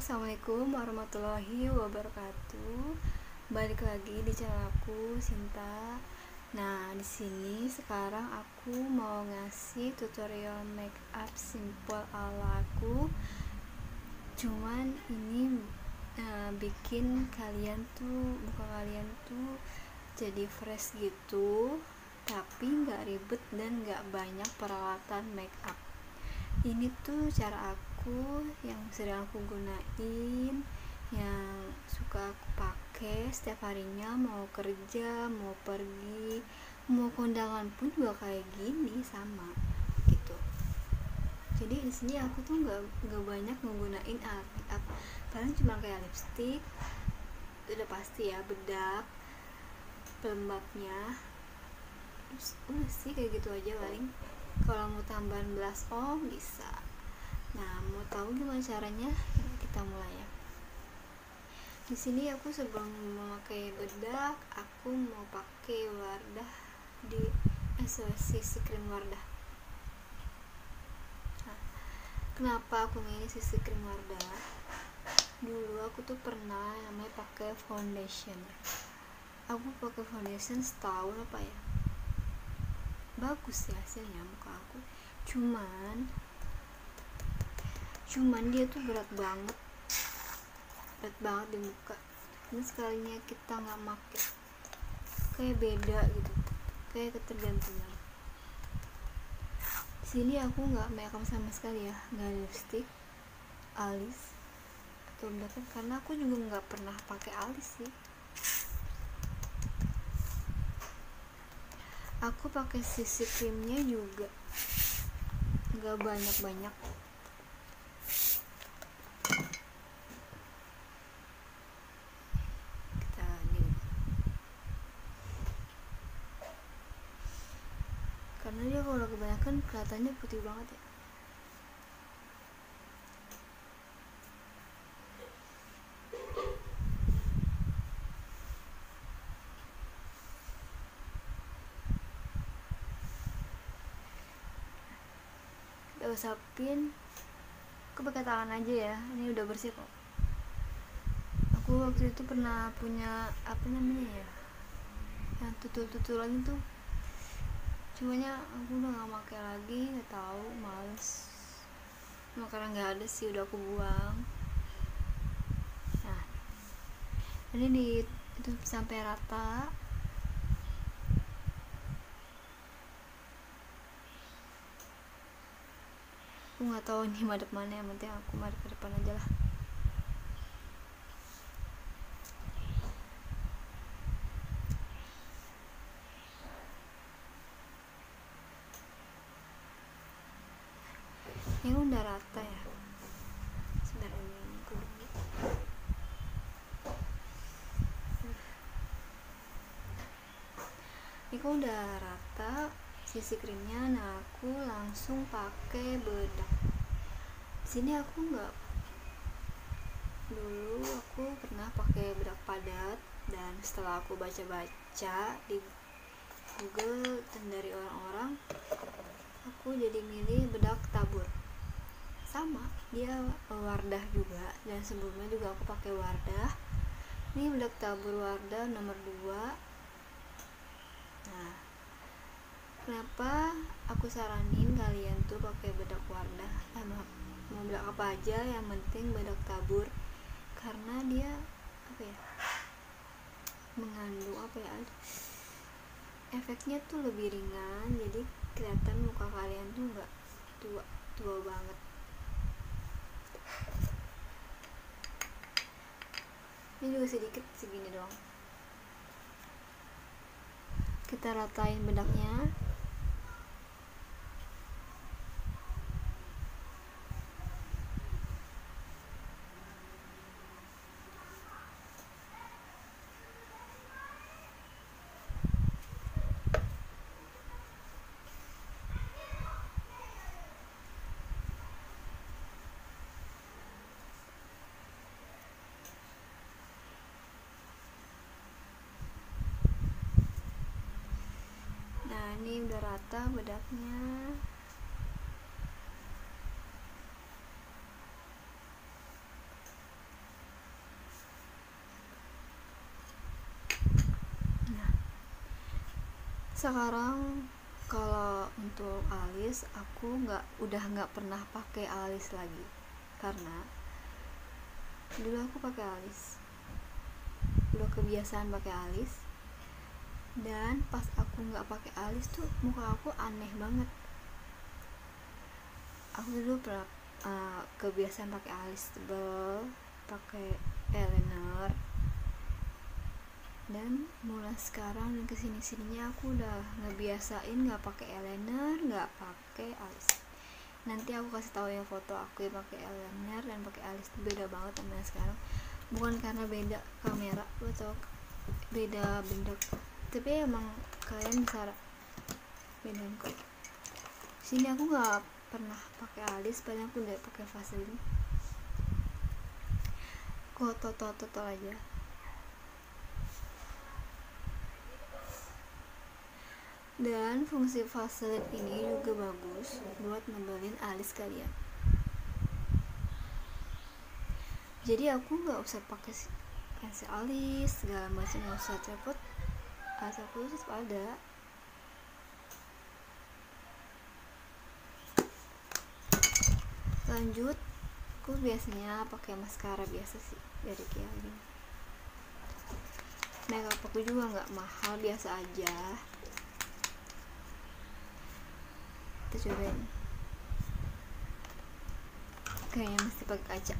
Assalamualaikum warahmatullahi wabarakatuh. Balik lagi di channel aku, Sinta. Nah, di sini sekarang aku mau ngasih tutorial make up simple ala aku. Cuman ini bikin muka kalian tuh jadi fresh gitu, tapi nggak ribet dan nggak banyak peralatan make up. Ini tuh cara aku yang sedang aku gunain, yang suka aku pakai setiap harinya, mau kerja, mau pergi, mau kondangan pun juga kayak gini sama gitu. Jadi di sini aku tuh nggak banyak menggunain alat make up, paling cuma kayak lipstick, itu udah pasti ya, bedak, pelembabnya, terus udah sih kayak gitu aja paling. Kalau mau tambahan blush on bisa. Nah, mau tahu gimana caranya? Kita mulai ya. Di sini aku sebelum memakai bedak, aku mau pakai Wardah sisi krim Wardah. Nah, kenapa aku ini sisi krim Wardah? Dulu aku tuh pernah namanya pakai foundation. Aku pakai foundation setahun apa ya? Bagus ya hasilnya muka aku, cuman dia tuh berat banget di muka. Ini sekalinya kita nggak make kayak beda gitu, kayak ketergantungan. Di sini aku nggak makeup sama sekali ya, nggak lipstick, alis atau bedak, karena aku juga nggak pernah pakai alis sih. Aku pakai sisi krimnya juga nggak banyak-banyak. Kita nih, karena dia kalau kebanyakan kelihatannya putih banget ya. Kita usapin, aku pakai tangan aja ya, ini udah bersih kok. Aku waktu itu pernah punya apa namanya ya, yang tutul-tutulan itu, cumanya aku udah nggak pakai lagi, nggak tahu, males. Nah, karena nggak ada sih, udah aku buang. Nah, ini itu sampai rata. Aku nggak tahu ini madep mana, yang penting aku madep ke depan aja lah. Ini udah rata ya. Sebentar, ini aku dulu. Ini kok udah rata sisi krimnya. Nah, aku langsung pakai bedak. Sini aku dulu aku pernah pakai bedak padat, dan setelah aku baca-baca di Google dan dari orang-orang, aku jadi milih bedak tabur. Sama, dia Wardah juga, dan sebelumnya juga aku pakai Wardah. Ini bedak tabur Wardah nomor 2. Nah, kenapa aku saranin kalian tuh pakai bedak Wardah? Mau bedak apa aja, yang penting bedak tabur, karena dia mengandung efeknya tuh lebih ringan, jadi kelihatan muka kalian tuh nggak tua banget. Ini juga sedikit segini doang. Kita ratain bedaknya. Nah, ini udah rata bedaknya. Sekarang kalau untuk alis aku udah nggak pernah pakai alis lagi, karena dulu aku pakai alis, udah kebiasaan pakai alis. Dan pas aku nggak pakai alis tuh muka aku aneh banget. Aku dulu pernah kebiasaan pakai alis tebal, pakai eyeliner, dan mulai sekarang dan kesini-sininya aku udah ngebiasain nggak pakai eyeliner, nggak pakai alis. Nanti aku kasih tahu ya foto aku yang pakai eyeliner dan pakai alis itu beda banget sama yang sekarang. Bukan karena beda kamera atau beda bentuk, tapi emang kalian bisa bedain kok. Sini aku nggak pernah pakai alis, padahal aku udah pakai Vaseline. Kok total aja. Dan fungsi Vaseline ini juga bagus buat nebelin alis kalian. Jadi aku nggak usah pakai pensil alis segala macam, nggak usah cepet, asal khusus ada. Lanjut, aku biasanya pakai maskara biasa sih dari Kylie. Makeup aku juga nggak mahal, biasa aja. Kita cobain. Kayaknya mesti pakai kaca.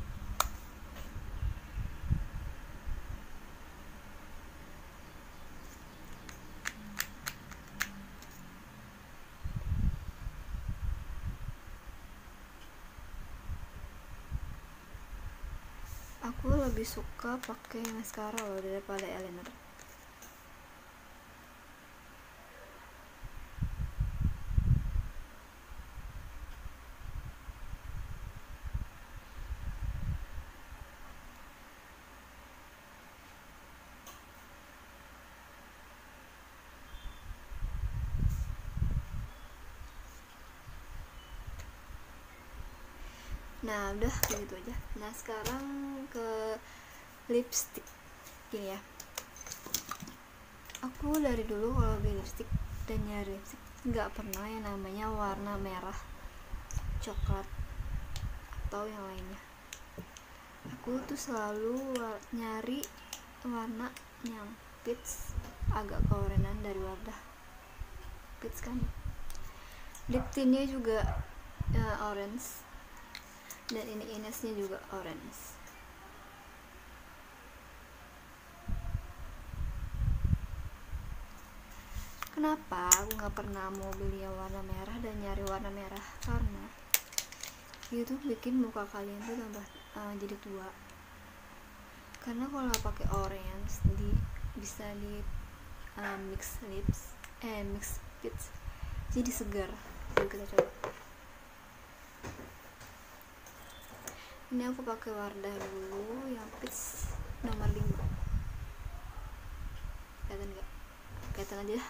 Aku lebih suka pakai maskara loh daripada eyeliner. Nah udah begitu aja. Nah sekarang ke lipstick gini ya. Aku dari dulu kalau beli lipstick dan nyari lipstick nggak pernah yang namanya warna merah, coklat, atau yang lainnya. Aku tuh selalu nyari warna yang peach, agak keorenan dari Wardah. Peach kan. Lip tintnya juga orange, dan ini inesnya juga orange. Kenapa aku nggak pernah mau beli yang warna merah dan nyari warna merah? Karena itu bikin muka kalian tuh tambah jadi tua. Karena kalau pakai orange bisa di mix peach jadi segar. Yuk kita coba. Ini aku pakai Wardah dulu yang peach nomor 5. Kelihatan nggak? Kelihatan aja.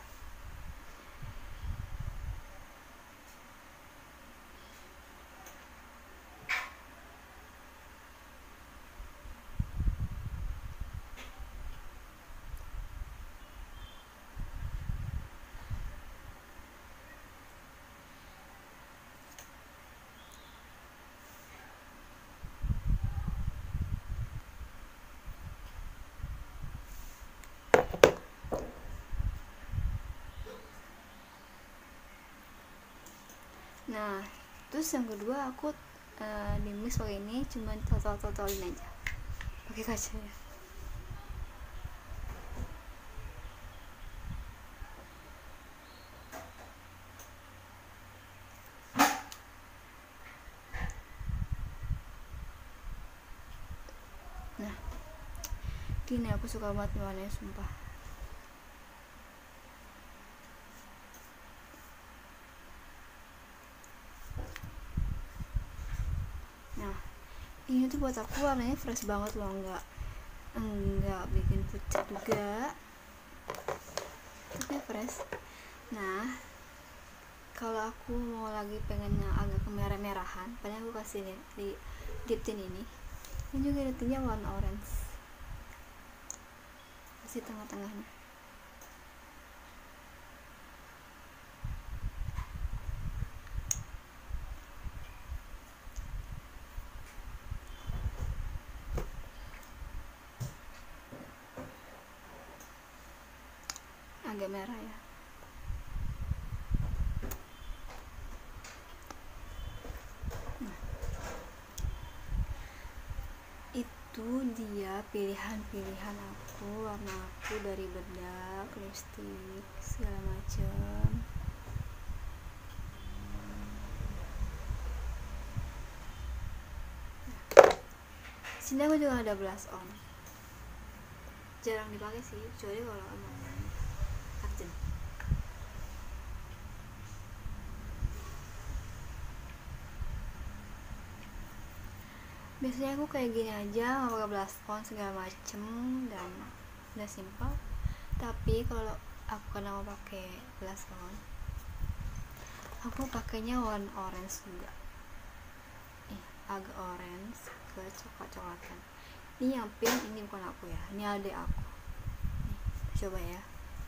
Nah, terus yang kedua aku di mix pakai ini, cuman totalin aja pakai kaca ya. Nah, gini aku suka banget warnanya sumpah. Nah, ini tuh buat aku warnanya fresh banget loh, enggak bikin pucat juga, tapi fresh. Nah, kalau aku mau lagi pengen yang agak kemerah-merahan, paling aku kasih nih di lip tint ini. Ini juga lip tintnya warna orange, kasih tengah-tengahnya. agak merah ya. Nah, itu dia pilihan-pilihan warna aku dari bedak, lipstick, segala macam. Sini aku juga ada blush on, jarang dipakai sih, kecuali kalau emang urgent. Biasanya aku kayak gini aja, nggak pakai blush on segala macem, dan udah simpel. Tapi kalau aku kena mau pakai blush on, aku pakainya warna orange juga, agak orange ke coklat-coklatan. Ini yang pink, ini bukan aku ya, ini adik aku. Nih, coba ya.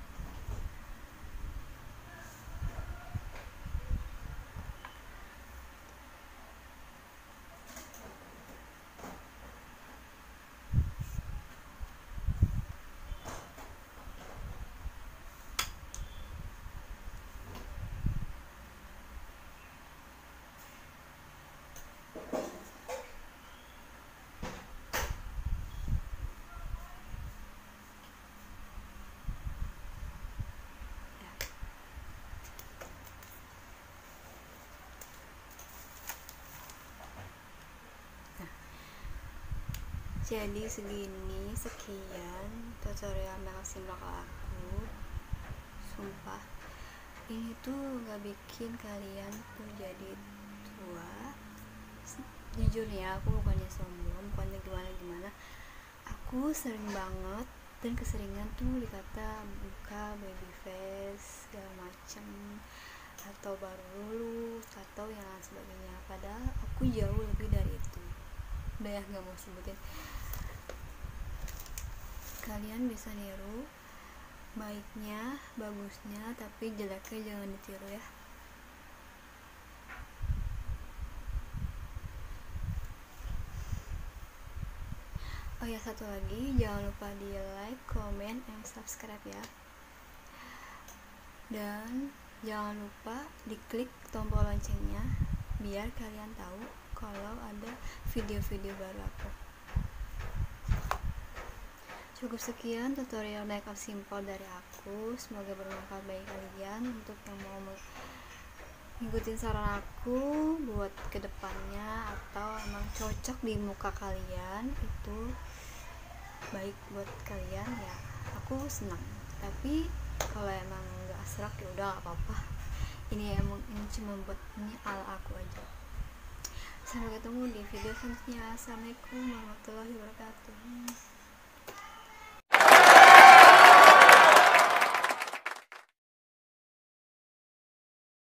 Jadi sekian tutorial makeup simple aku. Sumpah, ini tuh gak bikin kalian tuh jadi tua. Jujur ya, aku bukannya sombong, bukannya gimana. Aku sering banget dan keseringan tuh dikata buka baby face segala macem, atau baru lulus, atau yang sebagainya. Padahal aku jauh lebih dari itu. Udah ya, gak mau sebutin. Kalian bisa niru baiknya, bagusnya, tapi jeleknya jangan ditiru ya. Oh ya, satu lagi, jangan lupa di like, comment, and subscribe ya. Dan jangan lupa diklik tombol loncengnya biar kalian tahu kalau ada video-video baru aku. Cukup sekian tutorial makeup simple dari aku. Semoga bermanfaat bagi kalian untuk yang mau ngikutin saran aku buat kedepannya, atau emang cocok di muka kalian, itu baik buat kalian ya, aku senang. Tapi kalau emang nggak serak ya udah gak apa-apa. Ini cuma buat ini ala aku aja. Sampai ketemu di video selanjutnya. Assalamualaikum warahmatullahi wabarakatuh.